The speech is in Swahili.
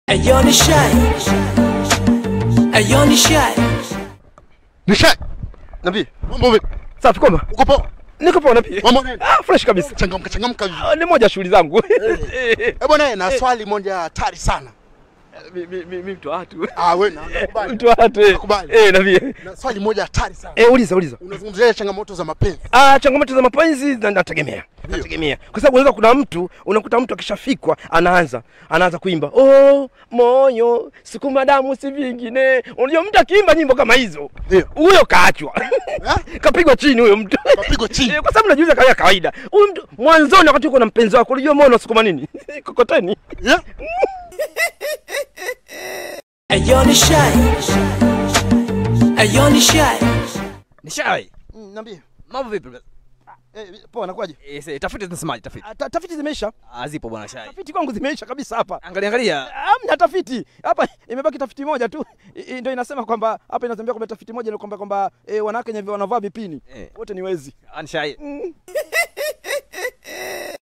Ayo Nishai. Ayo Nishai. Nishai. Nabii, mambo vipi? Safi kwamba? Uko poa? Niko poa nabii. Mambo nini? Fresh kabisa. Changamka. Ni moja shughuli zangu. Bwana na swali moja hatari sana. Mimi mtu watu. Wewe nakubali. Mtu watu. Nakubali. Nabii. Na swali moja hatari sana. Uliza. Unazungumzia changamoto za mapenzi. Changamoto za mapenzi nategemea. Kwa sababu unaweza kuna mtu, unakuta mtu akishafikwa anaanza kuimba. Oh, moyo, sukuma damu si vingine. Unajua mtu akiimba nyimbo kama hizo, huyo kaachwa. Kapigwa chini huyo mtu. Kapigwa chini. Kwa sababu najuza kama kawaida. Huyo mtu mwanzoni wakati uko na mpenzi wako, unajua moyo unasukuma nini? Kokoteni. Ayo Nishai. Ayo Nishai. Nishai. Niambie. Mambo vipi? Poa nakwaje? Tafiti zinasemaje tafiti? Tafiti zimeisha. Zipo bwana Shai. Tafiti kwangu zimeisha kabisa hapa. Angalia. Hamna tafiti. Hapa imebaki tafiti moja tu. Ndio inasema kwamba hapa inatembea kwamba tafiti moja ni kwamba wanawake wenye wanavaa vipini wote ni wezi. Nishai.